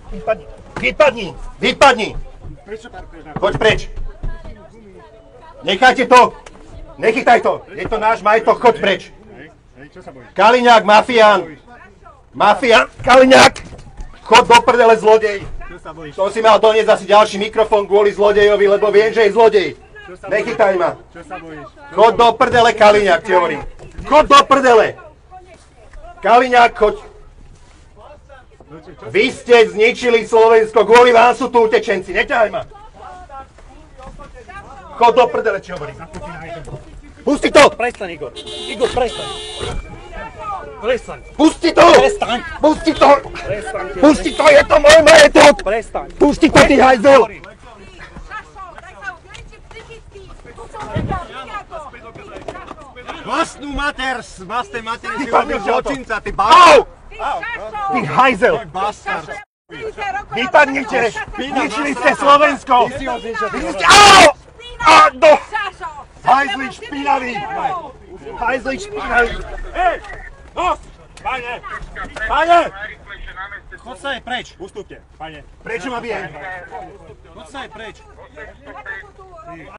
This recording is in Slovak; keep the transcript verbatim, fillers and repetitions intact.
Vypadni! Vypadni! Vypadni! Choď preč! Nechajte to! Nechytaj to! Je to náš majetok, choď preč! Kaliňák, mafián! Mafián! Kaliňák! Choď do prdele, zlodej! Som si mal doniesť asi ďalší mikrofón kvôli zlodejovi, lebo viem, že je zlodej! Nechytaj ma! Choď do prdele, Kaliňák, ti hovorím! Choď do prdele! Kaliňák, choď! Vy ste zničili Slovensko, kvôli vám sú tu utečenci, neťahaj ma! Choď do prdele, či hovorím. Pusti to! Prestaň, Igor. Igor, prestaň. Prestaň. Pusti to! Prestaň. Pusti to! Prestaň. Pusti to, je to môj majetok! Prestaň. Pusti to, ty hajzel! Vlastnú mater, vlastnej materi si Vypadni robil z auta. zločinca, ty Au! bastard! Ty hajzel! Bastard! Vypadnite! Zničili ste Slovensko! Ty si ho zničil, ty Zničili- Au! A do... Hajzli špinavý! Hajzli špinavý! Ej! No! Pane! Pane! Choď sa aj preč. Ustúpte, pane. Prečo ma bije? Choď sa aj preč.